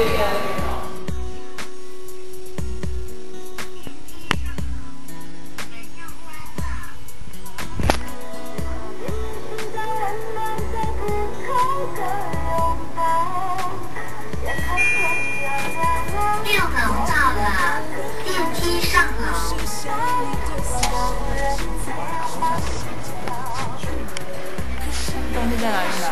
6楼到了，电梯上楼。 东西在哪里买？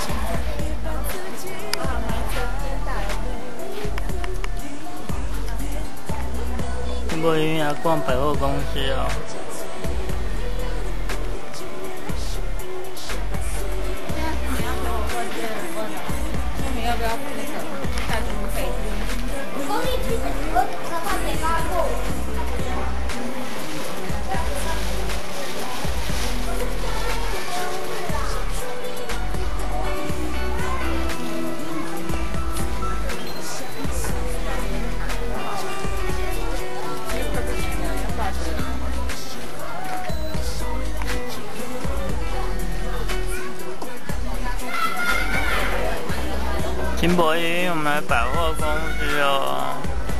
金博云要逛百货公司哦。 你要不要那个大猪肺？ 金博云，我们来百货公司哦。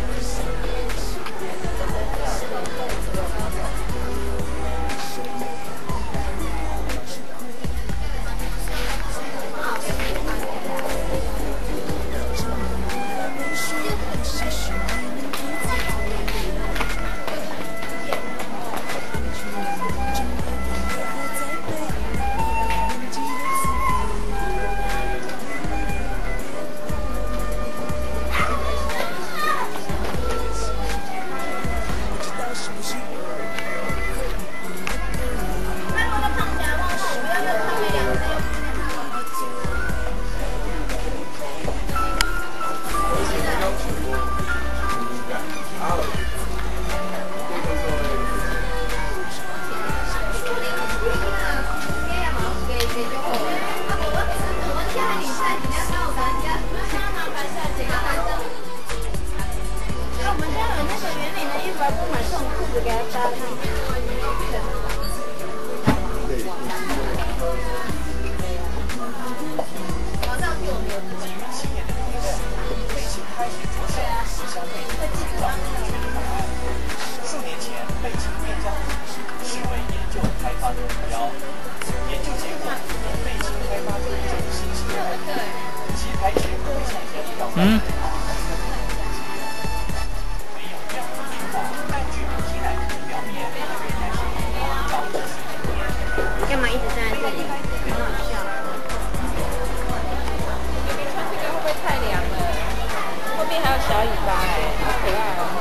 干嘛一直站在这里？很好笑。 穿这个会不会太凉了？后面还有小尾巴哎，好可爱哦。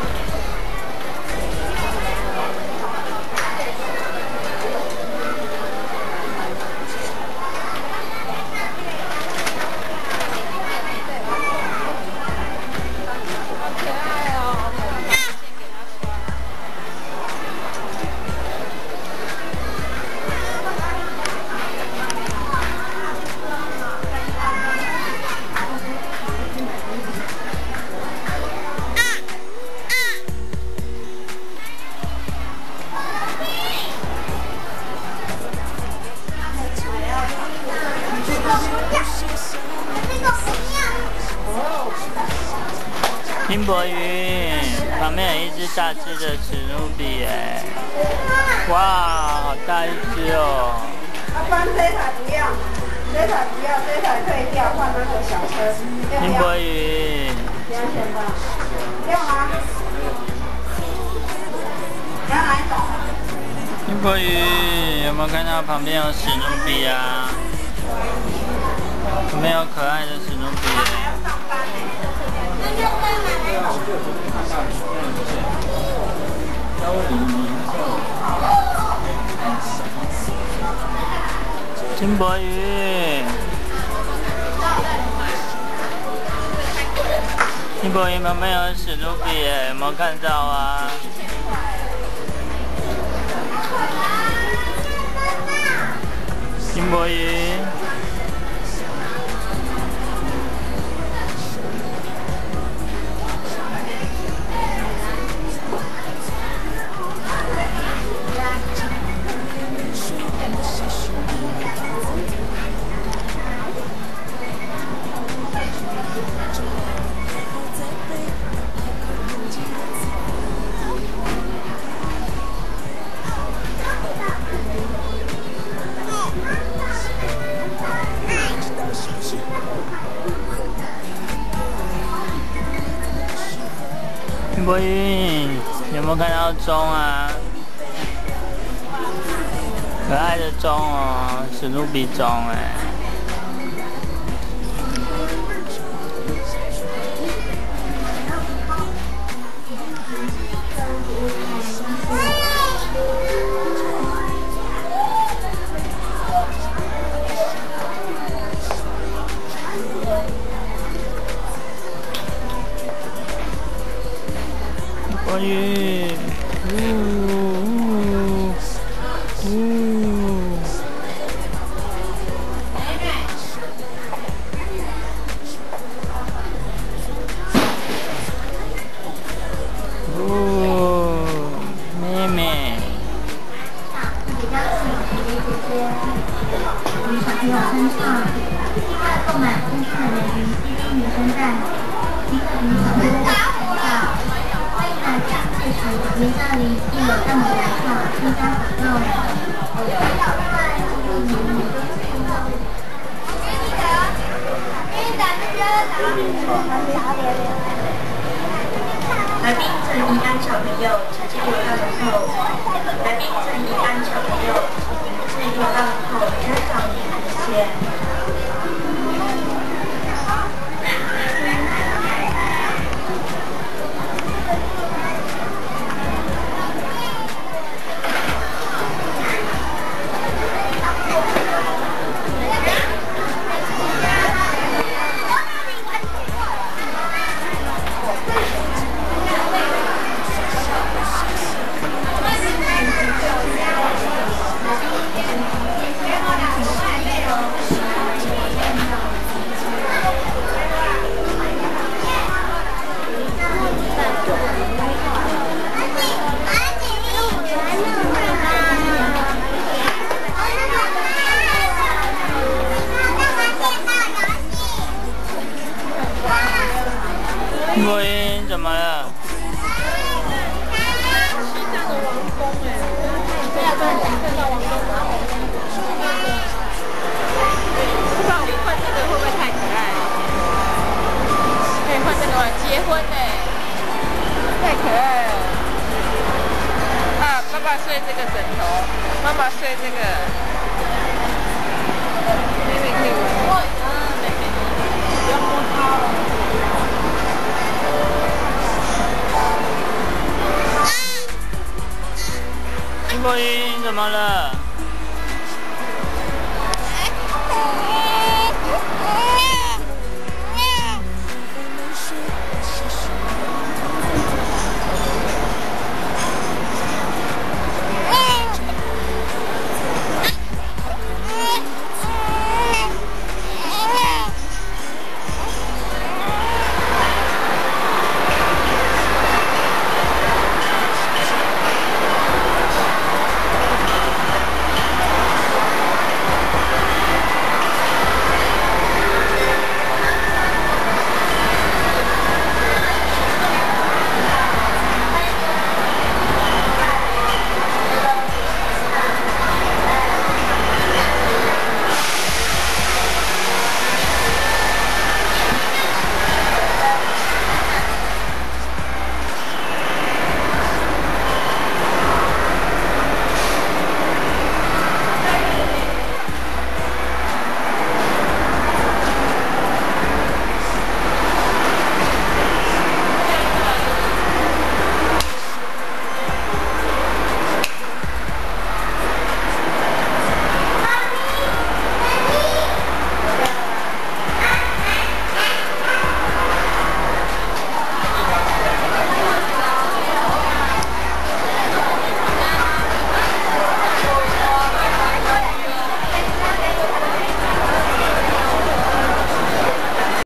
金博云旁边有一只大只的史努比哎，哇，好大一只哦！ 不然这台不要，这台不要，这台可以调换那个小车。 金博云， 多少钱的？要吗？要哪一种？ 金博云有没有看到旁边有史努比啊？有没有可爱的史努比？金博云，金博云旁边有史努比耶，有没有看到啊？金博云。 林博云，有没有看到钟啊？可爱的钟哦，史努比钟哎。博云，妹妹。 比较喜欢姐姐，与小朋友分享。另外购买护具的人，记住女生站，即可与小朋友拍照。欢迎大家届时您这里记得带我们来看参加活动。来宾请您安小朋友，直接游到门后。来宾请您安小朋友，直接游到门后，家长您谢谢。 博云怎么了？ 西藏的王宫哎，对啊，看到王宫吗？不知道我们换这个会不会太可爱？可以换这个吗？结婚哎，太可爱了。啊，爸爸睡这个枕头，妈妈睡这个，妹妹可以玩。